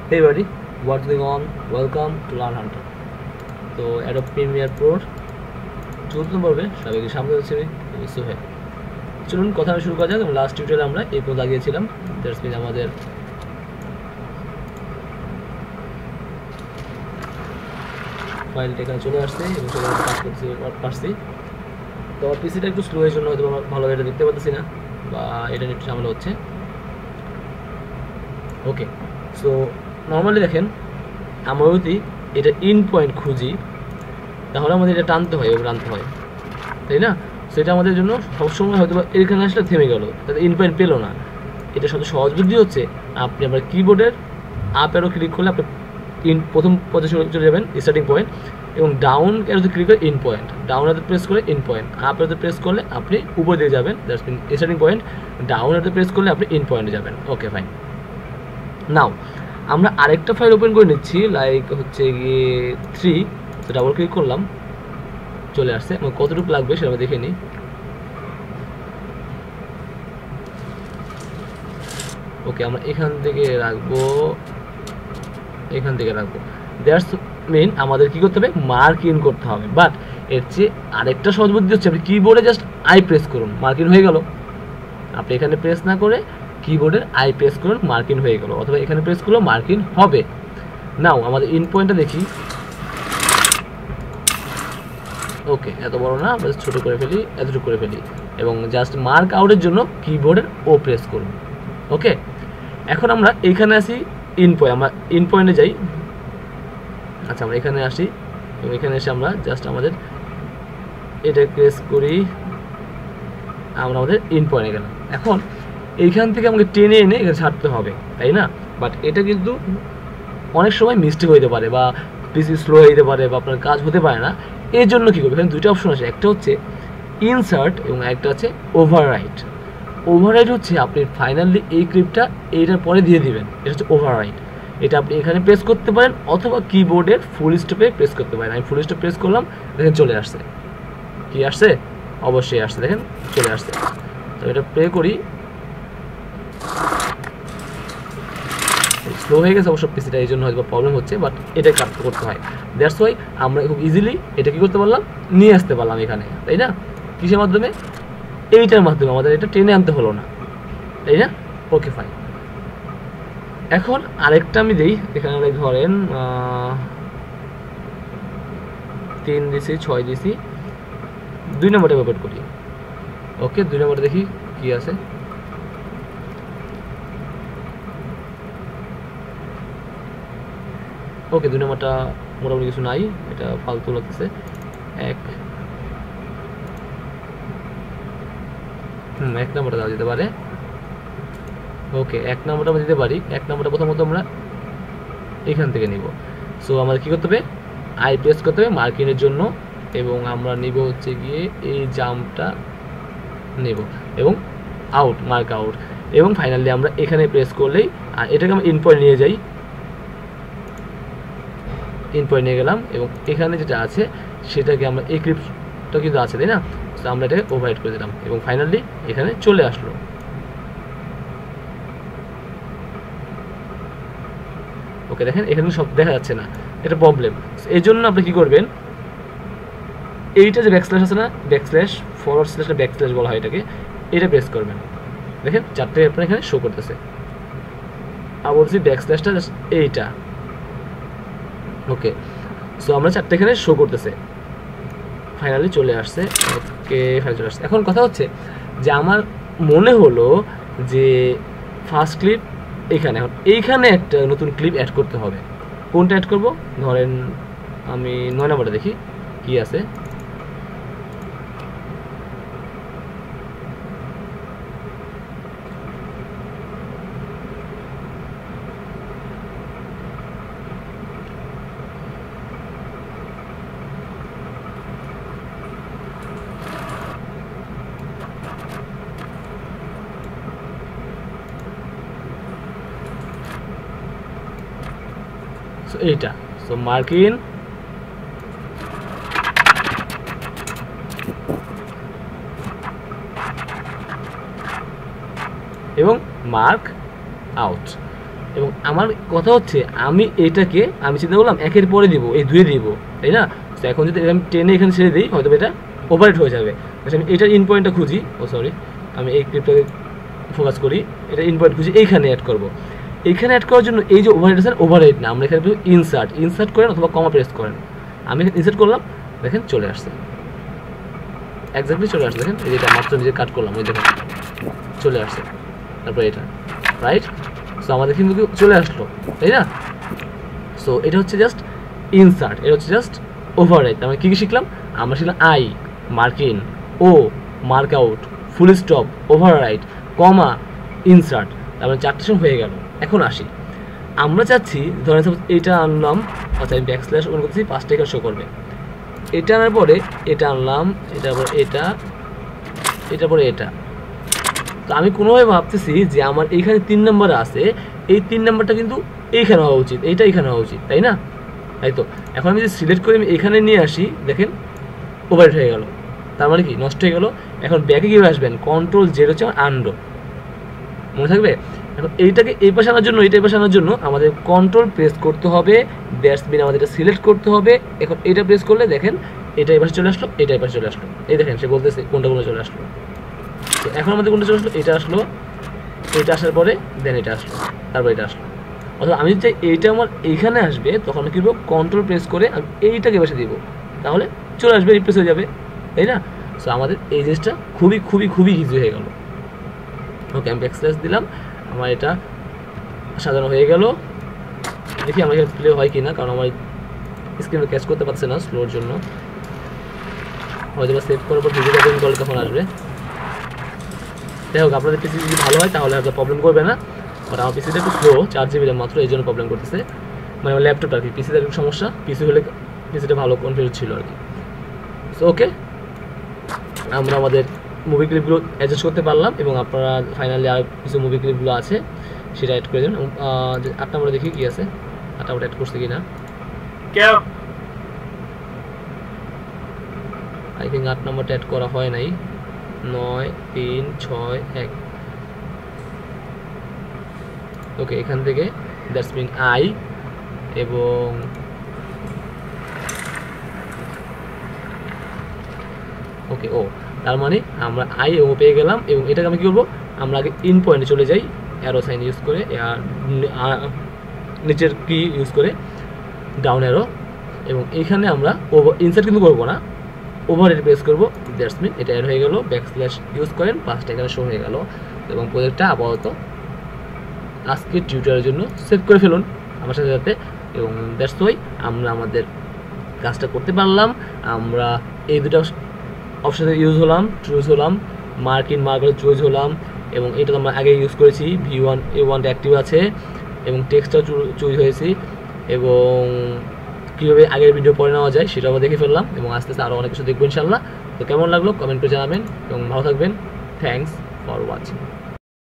Hey buddy, what's going on? Welcome to Learn Hunter. তো Adobe Premiere Pro 14 পর্বে সবাইকে স্বাগত জানাচ্ছি আমি সোহেল। চলুন কথা শুরু করা যাক। লাস্ট টিউটোরিয়ালে আমরা এই পর্যন্ত লাগিয়েছিলাম। দ্যাটস মিন আমাদের ফাইলটা এখানে চলে আসছে এবং সেটা কাজ করতে পারছি। তো পিসিটা একটু স্লো এর জন্য হয়তো আমরা ভালোভাবে এটা দেখতে পাচ্ছি না বা এটা একটু ঝামেলা হচ্ছে। ওকে, সো নর্মালি দেখেন আমরা যদি এটা ইন পয়েন্ট খুঁজি তাহলে আমাদের এটা টানতে হয় এবং টানতে হয়, তাই না? সেটা আমাদের জন্য সবসময় হয়তো এখানে আসলে থেমে গেল, তাতে ইন পয়েন্ট পেলো না। এটা সবচেয়ে সহজ বুদ্ধি হচ্ছে আপনি আপনার কিবোর্ডের আপ অ্যারো ক্লিক করলে আপনি প্রথম পজিশনে চলে যাবেন স্টার্টিং পয়েন্ট, এবং ডাউন অ্যারোতে ক্লিক করে ইন পয়েন্ট, ডাউন অ্যারোতে প্রেস করে ইন পয়েন্ট, আপ অ্যারোতে প্রেস করলে আপনি উপর দিয়ে যাবেন, that's mean starting point, down অ্যারোতে প্রেস করলে আপনি ইন পয়েন্টে যাবেন। Okay fine. নাও আমরা আরেকটা ফাইল ওপেন করে নিচ্ছি, লাইক হচ্ছে গিয়ে 3, তো ডাবল ক্লিক করলাম, চলে আসছে। এবং কতটুকু লাগবে সেটা আমরা দেখে নিই। ওকে, আমরা এখান থেকে রাখবো, এখান থেকে রাখবো। দ্যাটস মিন আমাদের কি করতে হবে, মার্ক ইন করতে হবে। বাট এর চেয়ে আরেকটা সহজ বুদ্ধি হচ্ছে আপনি কিবোর্ডে জাস্ট আই প্রেস করুন, মার্ক ইন হয়ে গেল। আপনি এখানে প্রেস না করে কিবোর্ডের আই প্রেস করুন, মার্ক ইন হয়ে গেল, অথবা এখানে প্রেস করলেও মার্ক ইন হবে। নাও আমাদের ইন পয়েন্টটা দেখি। ওকে, এত বড় না, আমরা ছোট করে ফেলি, এতটুকু করে ফেলি, এবং জাস্ট মার্ক আউটের জন্য কিবোর্ডের ও প্রেস করুন। ওকে, এখন আমরা এখানে আসি ইন পয়েন্ট, আমরা ইন পয়েন্টে যাই। আচ্ছা, আমরা এখানে আসি এবং এখানে এসে আমরা জাস্ট আমাদের এটা প্রেস করি, আমরা আমাদের ইন পয়েন্টে গেলাম। এখন এইখান থেকে আমাকে টেনে এনে এখানে ছাড়তে হবে, তাই না? বাট এটা কিন্তু অনেক সময় মিস্টেক হইতে পারে বা পিসি স্লো হয়ে যেতে পারে বা আপনার কাজ হতে পারে না। এর জন্য কী করবে, এখানে দুইটা অপশন আছে, একটা হচ্ছে ইনসার্ট এবং একটা আছে ওভাররাইট। ওভাররাইট হচ্ছে আপনি ফাইনালি এই ক্লিপটা এইটার পরে দিয়ে দিবেন, এটা হচ্ছে ওভাররাইট। এটা আপনি এখানে প্রেস করতে পারেন অথবা কিবোর্ডের ফুল স্টপে প্রেস করতে পারেন। আমি ফুল স্টপ প্রেস করলাম, দেখেন চলে আসছে। কি আসছে? অবশ্যই আসছে, দেখেন চলে আসছে। তো এটা প্লে করি, স্লো হয়ে গেছে অবশ্য পিসিটা, এই জন্য হয়তো প্রবলেম হচ্ছে, বাট এটাই কাজ করতে হয়। দ্যাটস ওয়াই আমরা খুব ইজিলি এটা কী করতে পারলাম, নিয়ে আসতে পারলাম এখানে, তাই না? কিসের মাধ্যমে? এইটার মাধ্যমে। আমাদের এটা টেনে আনতে হলো না, তাই না? Okay fine. এখন আরেকটা আমি দিই, এখানে ধরেন 3 দিছি, 6 দিছি, 2 নম্বরটা ব্যবহার করি। ওকে, 2 নম্বরটা দেখি কি আছে। ওকে, 2 নম্বরটা মোটামুটি কিছু নাই, এটা ফালতু লাগতেছে। 1 নম্বরটা দেওয়া যেতে পারে। ওকে, 1 নম্বরটা আমরা দিতে পারি। 1 নম্বরটা প্রথমত আমরা এখান থেকে নিব। সো আমাদের কী করতে হবে, আই প্রেস করতে হবে মার্কিংয়ের জন্য, এবং আমরা নিব হচ্ছে গিয়ে এই জাম্পটা নেব এবং আউট, মার্ক আউট, এবং ফাইনালি আমরা এখানে প্রেস করলেই, আর এটাকে আমরা ইন পয়েন্ট নিয়ে যাই, ইন পয়েন্ট নিয়ে গেলাম, এবং এখানে যেটা আছে সেটাকে আমরা এই ক্লিপটা কিন্তু আছে, তাই না? তো আমরা এটাকে ওভাররাইট করে দিলাম এবং ফাইনালি এখানে চলে আসলো। ওকে, দেখেন এখানে সব দেখা যাচ্ছে না, এটা প্রবলেম। এই জন্য আপনি কী করবেন, এইটা যে ব্যাকস্ল্যাশ আছে না, ব্যাকস্ল্যাশ, ফরওয়ার্ড স্ল্যাশ ব্যাকস্ল্যাশ বলা হয় এটাকে, এটা প্রেস করবেন। দেখেন 4টে আপনার এখানে শো করতেছে। আর বলছি ব্যাকস্ল্যাশটা এইটা। ওকে, সো আমরা 4টে এখানে শো করতেছে, ফাইনালি চলে আসছে। ওকে, ফাইনালি চলে আসছে। এখন কথা হচ্ছে যে আমার মনে হলো যে ফার্স্ট ক্লিপ এইখানে, এখন এইখানে একটা নতুন ক্লিপ অ্যাড করতে হবে। কোনটা অ্যাড করব? ধরেন আমি 9 নম্বরটা দেখি কি আছে। সো এইটা, সো মার্ক ইন, এবং মার্ক আউট। এবং আমার কথা হচ্ছে আমি এটাকে আমি চিন্তা করলাম 1-এর পরে দিব, এই 2-এ দিব, তাই না? তো এখন যদি আমি 10-এ এখানে ছেড়ে দিই হয়তো এটা ওভাররাইট হয়ে যাবে। আমি এটার ইন পয়েন্টটা খুঁজি, সরি আমি এই ক্লিপটাকে ফোকাস করি, এটা ইন পয়েন্ট খুঁজি, এইখানে অ্যাড করব। এইখানে অ্যাড করার জন্য এই যে ওভাররাইট আছে, ওভাররাইট না, আমরা এখানে ইনসার্ট করেন অথবা কমা প্রেস করেন। আমি এখানে ইনসার্ট করলাম, দেখেন চলে আসছে, এক্স্যাক্টলি চলে আসছে। দেখেন এই যেটা মাত্র নিজে কাট করলাম, ওই দেখেন চলে আসছে। তারপর এটা রাইট, সো আমাদের কিন্তু চলে আসলো, তাই না? সো এটা হচ্ছে জাস্ট ইনসার্ট, এটা হচ্ছে জাস্ট ওভাররাইট। আমরা কী কী শিখলাম? আমরা শিখলাম I, mark in, O, mark out, full stop, overwrite, comma, insert. তারপরে 4টে সময় হয়ে গেল। এখন আসি, আমরা চাচ্ছি ধরেন সাপোজ এইটা আনলাম, আচ্ছা আমি ব্যাকস্ল্যাশ ওপেন করতেছি, 5টা এখানে শো করবে। এটা আনার পরে এটা আনলাম, এটার পরে এটার পরে এটা। তো আমি কোনোভাবে ভাবতেছি যে আমার এইখানে 3 নাম্বার আছে, এই 3 নাম্বারটা কিন্তু এইখানে হওয়া উচিত, এইটা এইখানে হওয়া উচিত, তাই না? তাই তো এখন আমি যদি সিলেক্ট করে আমি এখানে নিয়ে আসি, দেখেন ওভাররাইট হয়ে গেল, তার মানে কি নষ্ট হয়ে গেল। এখন ব্যাকে কীভাবে আসবেন? Ctrl-Z হচ্ছে আনডো, মনে থাকবে? এখন এইটাকে এই পাশে আনার জন্য, এইটা এই পাশে আনার জন্য আমাদের কন্ট্রোল প্রেস করতে হবে, দ্যাটস মিন আমাদের এটা সিলেক্ট করতে হবে। এখন এটা প্রেস করলে দেখেন এটা এই পাশে চলে আসলো, এটা এই পাশে চলে আসলো, এই দেখেন সে বলতেছে কোনটা চলে আসলো। তো এখন আমাদের কোনটা চলে আসলো? এটা আসলো, এটা আসার পরে দেন এটা আসলো, তারপর এটা আসলো। অথবা আমি চাই এইটা আমার এইখানে আসবে, তখন আমি কী করবো? কন্ট্রোল প্রেস করে আমি এইটাকে বসে দিব, তাহলে চলে আসবে, রিপ্লেস হয়ে যাবে, তাই না? সো আমাদের এই জিনিসটা খুবই খুবই খুবই ইজি হয়ে গেল। ওকে, আমি ব্যাকস্ল্যাশ দিলাম, আমার এটা সাজানো হয়ে গেল। দেখি আমার এখানে প্লে হয় কি না, কারণ আমার স্ক্রিনে ক্যাচ করতে পারছে না স্লোর জন্য। হয়তো বা সেভ করার পর ভিডিও ওপেন করলে তখন আসবে। যাই হোক, আপনাদের পিসি যদি ভালো হয় তাহলে হয়তো প্রবলেম করবে না, বাট আমার পিসিটা একটু স্লো, 4GB মাত্র, এই জন্য প্রবলেম করতেছে। মানে আমার ল্যাপটপটা আর কি, পিসিতে একটু সমস্যা, পিসি হলে পিসিটা ভালো কনফিগার ছিল আর কি। সো ওকে, আমরা আমাদের মুভি ক্লিপগুলো অ্যাডজাস্ট করতে পারলাম, এবং আপনারা ফাইনালি আর কিছু মুভি ক্লিপগুলো আছে সেটা অ্যাড করে দেন। 8 নম্বরে দেখি কি আছে, 8 নম্বরে অ্যাড করছে কিনা। আই থিঙ্ক 8 নম্বরটা অ্যাড করা হয় নাই। 9, 3, 6, 1। ওকে, এখান থেকে দ্যাটস মিন আই, এবং ওকে ও, তার মানে আমরা আই ও পেয়ে গেলাম। এবং এটাকে আমি কী করবো? আমরা আগে ইন পয়েন্টে চলে যাই, অ্যারো সাইন ইউজ করে, নিচের কি ইউজ করে ডাউন অ্যারো, এবং এইখানে আমরা ইনসার্ট কিন্তু করবো না, ওভাররাইট প্রেস করবো, দ্যাটস মিন এটা অ্যাড হয়ে গেল। ব্যাকস্ল্যাশ ইউজ করেন, 5টা এখানে শো হয়ে গেল। এবং প্রজেক্টটা আপাতত আজকের টিউটোরিয়ালের জন্য সেভ করে ফেলুন আমার সাথে সাথে, এবং দ্যাটস ওয়াই আমরা আমাদের কাজটা করতে পারলাম। আমরা এই দুটো অপশানে চুজ হলাম, mark in, mark out choose হলাম, এবং এটা তো আমরা আগে ইউজ করেছি, V1A1 অ্যাক্টিভ আছে, এবং টেক্সটটাও চুজ হয়েছি, এবং কীভাবে আগের ভিডিও পরে নেওয়া যায় সেটাও দেখে ফেললাম, এবং আস্তে আস্তে আরও অনেক কিছু দেখবো ইনশাল্লাহ। তো কেমন লাগলো কমেন্ট করে জানাবেন, এবং ভালো থাকবেন। Thanks for watching.